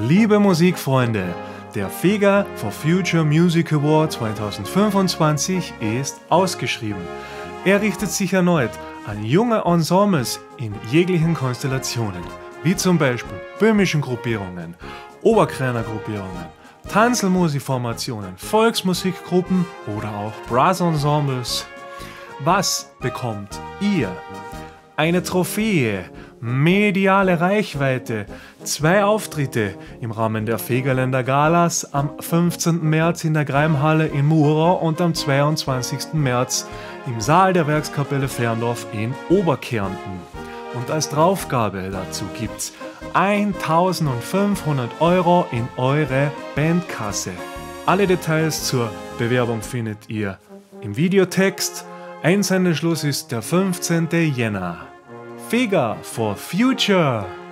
Liebe Musikfreunde, der Fega for Future Music Award 2025 ist ausgeschrieben. Er richtet sich erneut an junge Ensembles in jeglichen Konstellationen, wie zum Beispiel böhmischen Gruppierungen, Oberkräner Gruppierungen, Tanzelmusikformationen, Volksmusikgruppen oder auch Brassensembles. Was bekommt ihr? Eine Trophäe, mediale Reichweite, 2 Auftritte im Rahmen der Fegerländer Galas am 15. März in der Greimhalle in Murau und am 22. März im Saal der Werkskapelle Ferndorf in Oberkärnten. Und als Draufgabe dazu gibt's 1.500 € in eure Bandkasse. Alle Details zur Bewerbung findet ihr im Videotext. Einsendeschluss ist der 15. Jänner. Fega for Future!